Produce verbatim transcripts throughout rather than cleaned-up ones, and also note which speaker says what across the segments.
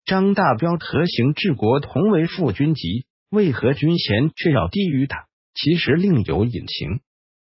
Speaker 1: 张大彪和邢志国同为副军级，为何军衔却要低于他？其实另有隐情。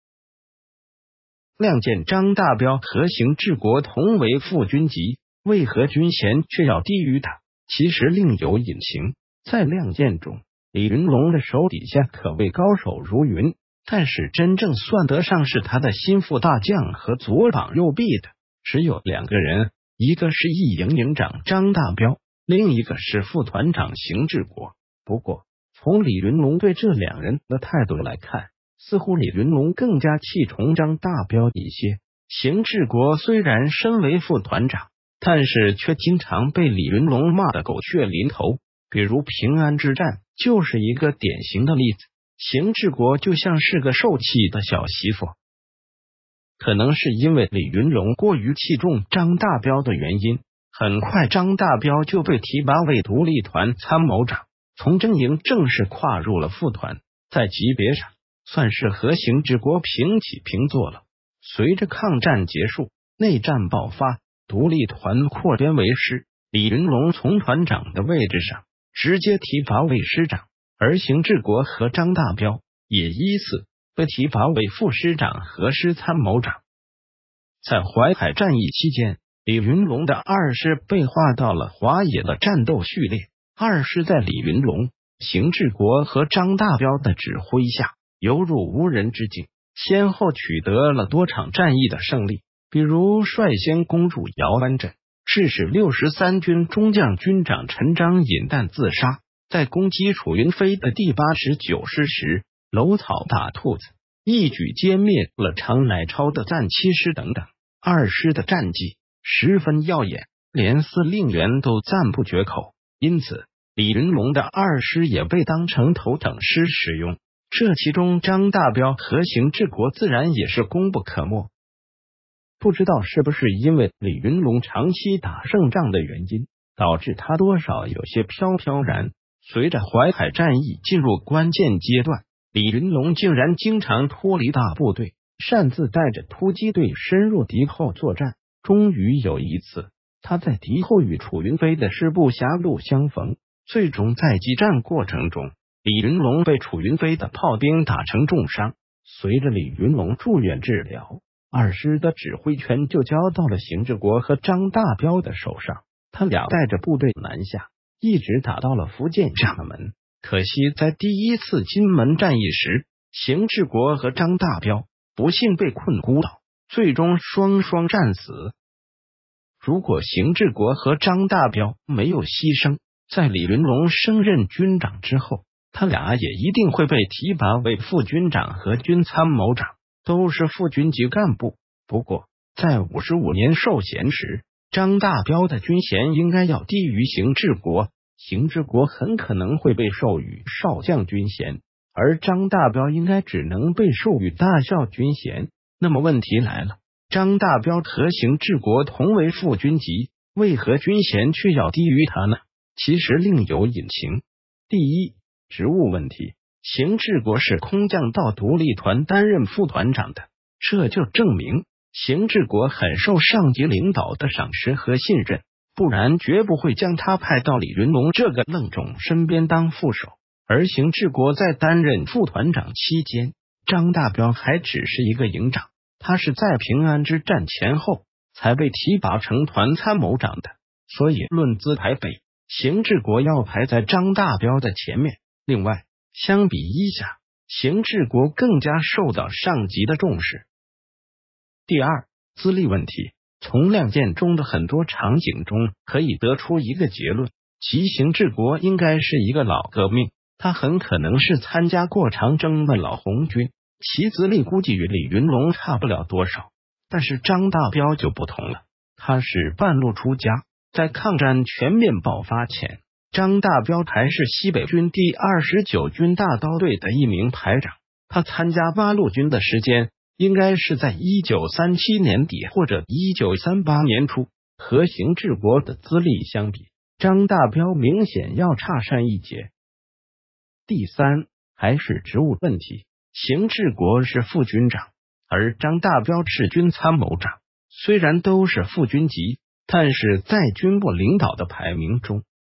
Speaker 1: 亮剑张大彪和邢志国同为副军级，为何军衔却要低于他？其实另有隐情。在亮剑中，李云龙的手底下可谓高手如云，但是真正算得上是他的心腹大将和左膀右臂的只有两个人，一个是一营营长张大彪，另一个是副团长邢志国。不过从李云龙对这两人的态度来看，似乎李云龙更加器重张大彪一些。邢志国虽然身为副团长，但是却经常被李云龙骂得狗血淋头，比如平安之战就是一个典型的例子。邢志国就像是个受气的小媳妇，可能是因为李云龙过于器重张大彪的原因，很快张大彪就被提拔为独立团参谋长，从正营正式跨入了副团，在级别上算是和邢志国平起平坐了。随着抗战结束，内战爆发，独立团扩编为师，李云龙从团长的位置上直接提拔为师长，而邢志国和张大彪也依次被提拔为副师长和师参谋长。在淮海战役期间，李云龙的二师被划到了华野的战斗序列。二师在李云龙、邢志国和张大彪的指挥下，犹如无人之境，先后取得了多场战役的胜利，比如率先攻入姚湾镇，致使六十三军中将军长陈章引弹自杀；在攻击楚云飞的第八十九师时，搂草打兔子，一举歼灭了常乃超的暂七师等等。二师的战绩十分耀眼，连司令员都赞不绝口，因此李云龙的二师也被当成头等师使用。这其中张大彪和邢志国自然也是功不可没。不知道是不是因为李云龙长期打胜仗的原因，导致他多少有些飘飘然。随着淮海战役进入关键阶段，李云龙竟然经常脱离大部队，擅自带着突击队深入敌后作战。终于有一次，他在敌后与楚云飞的师部狭路相逢，最终在激战过程中，李云龙被楚云飞的炮兵打成重伤。随着李云龙住院治疗，二师的指挥权就交到了邢志国和张大彪的手上，他俩带着部队南下，一直打到了福建厦门。可惜在第一次金门战役时，邢志国和张大彪不幸被困孤岛，最终双双战死。如果邢志国和张大彪没有牺牲，在李云龙升任军长之后，他俩也一定会被提拔为副军长和军参谋长，都是副军级干部。不过在五十五年授衔时，张大彪的军衔应该要低于邢志国，邢志国很可能会被授予少将军衔，而张大彪应该只能被授予大校军衔。那么问题来了，张大彪和邢志国同为副军级，为何军衔却要低于他呢？其实另有隐情。第一，职务问题。邢志国是空降到独立团担任副团长的，这就证明邢志国很受上级领导的赏识和信任，不然绝不会将他派到李云龙这个愣种身边当副手。而邢志国在担任副团长期间，张大彪还只是一个营长，他是在平安之战前后才被提拔成团参谋长的，所以论资排辈，邢志国要排在张大彪的前面。另外，相比一下，邢志国更加受到上级的重视。第二，资历问题。从亮剑中的很多场景中可以得出一个结论，即邢志国应该是一个老革命，他很可能是参加过长征的老红军，其资历估计与李云龙差不了多少。但是张大彪就不同了，他是半路出家，在抗战全面爆发前，张大彪还是西北军第二十九军大刀队的一名排长。他参加八路军的时间应该是在一九三七年底或者一九三八年初，和邢志国的资历相比，张大彪明显要差上一截。第三，还是职务问题。邢志国是副军长，而张大彪是军参谋长，虽然都是副军级，但是在军部领导的排名中，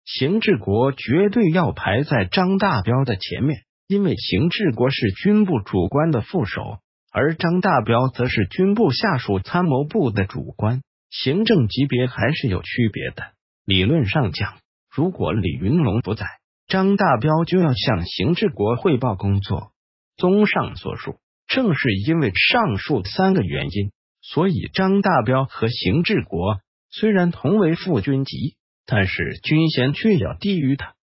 Speaker 1: 邢志国绝对要排在张大彪的前面，因为邢志国是军部主官的副手，而张大彪则是军部下属参谋部的主官，行政级别还是有区别的。理论上讲，如果李云龙不在，张大彪就要向邢志国汇报工作。综上所述，正是因为上述三个原因，所以张大彪和邢志国虽然同为副军级，但是军衔却要低于他。